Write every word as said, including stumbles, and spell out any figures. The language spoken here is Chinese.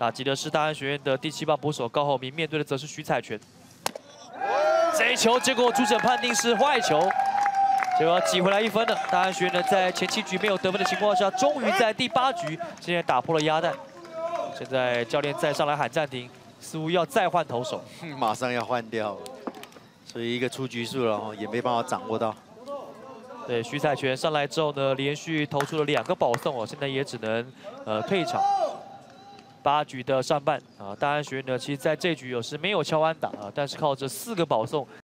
打击的是大安学院的第七棒捕手高厚明，面对的则是徐彩泉。这一球结果主审判定是坏球，结果挤回来一分了。大安学院呢在前七局没有得分的情况下，终于在第八局现在打破了鸭蛋。现在教练再上来喊暂停，似乎要再换投手， 马上要换掉，所以一个出局数了哦，也没办法掌握到。 对，徐彩泉上来之后呢，连续投出了两个保送哦，现在也只能呃退场。八局的上半啊，大安学院呢，其实在这局有是没有敲安打啊，但是靠着四个保送